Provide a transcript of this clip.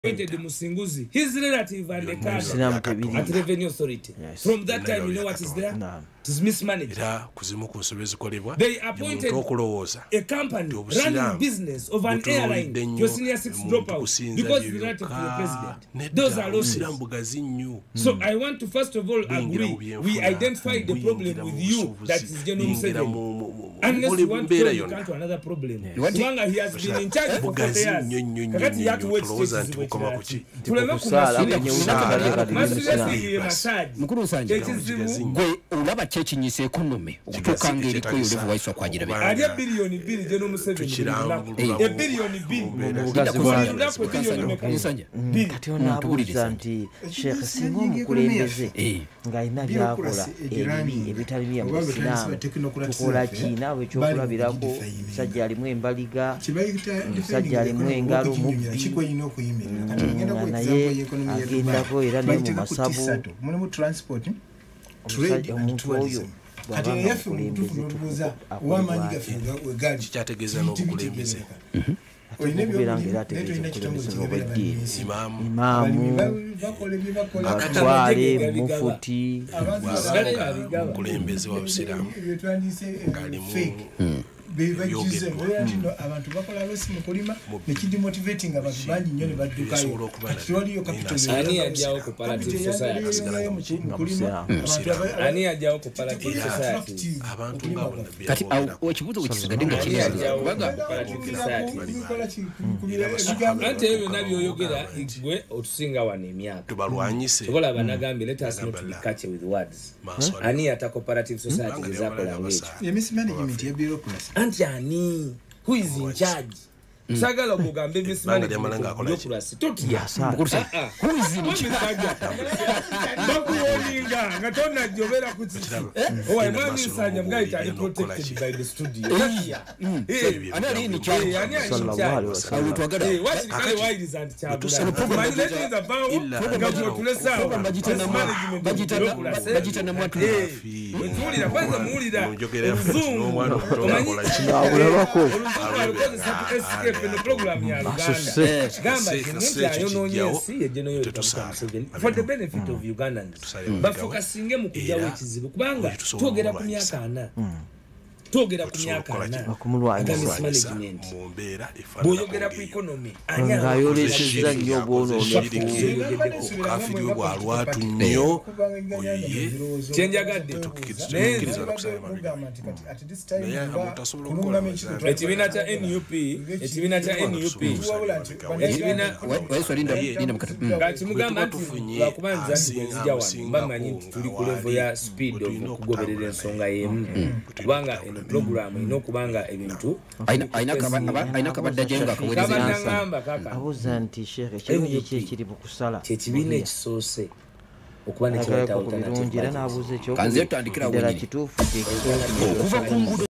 appointed Musinguzi, his relative and the card at Revenue Authority. Yes. From that time, you know what is there? No. It is mismanaged. They appointed a company running business of an airline to a senior six dropout because it's relative to the president. Those are losses. So I want to first of all agree, we identified the problem with you, that is General Museveni. Unless you want to come to another problem. Mwanga, he has been in charge for 40 years. Kakati he had to wait stages to tuleme mukuru Nsanja gwe olaba chechinyise economy okutukanga eriko yolevu Waiswa kwagira be ali billion 2 General Museveni e billion 2 Nsanja kati onabuuliza nti Sheikh singo mukulembeze ng'alina byakola ebitali bya Musiraamu tukola ki naawe ekyokulabirako musajja alimu embaliga musajja alimu engalo naye agendako era ne mu masabu mulimu transport trade and tourism kati yefe mutufuza wamanyi gafinga wegali kyategeeza n'obukulembeze imamu abatwale mufuti omukulembeze wa busiraamu ng'alimu bebagize abantu bakola losi mukulima nekidi motivating abantu bangi nnyo ne baddukayo tuwaliyo capital ani ajjawo ku cooperative society mukulima ani ajjawo ku cooperative society abantu ngabo kati ekibuzo kisigadde nga kiri baga cooperative society ante ebyo nabyoyogera igwe otusinga wano emyaka tubalwanyise tukola banagambye let us not be catchy with words ani ata cooperative society gezakola ng'ekyo mismanagement ya bureaucracy Anjani, who is in charge? Sagala kugambe mismanagement bureaucracy. Tutya. Who is in charge? Bakuolinga, ngatona jobera kutisi. Oh, Imam Nsanja mgaita ali protected by the studio. Anani in charge. Sallallahu alaihi wasallam. What is the wide is and charge? My legend is about ngakutulesa bajita na mwatu. Mulira kwanza mulira. In the program ya for the benefit of Ugandans. Bafokasinge mu kujawo ekizibu kubanga twogera ku myaka ana. Twogera ku myaka ana. Management. Boyogera ku economy. Ayoleseza nnyo bwononefu. Kafiri bwa lwatu nnyo. Kyenjagadde tukikiriza okusaba ekibiina kya NUP Waiswa linda mukata kimugamba nti lwakubanza nzija wano bamanyi nti tuli ku level ya speed okugoberera ensonga y'emu kubanga eno program ino kubanga ebintu aina kabadda jenga kawereza abuuza nti Sheikh ekirungi kiri mu kusala kyekibiina ekisoose okuba nekireta alternative kanze tandikira kituufu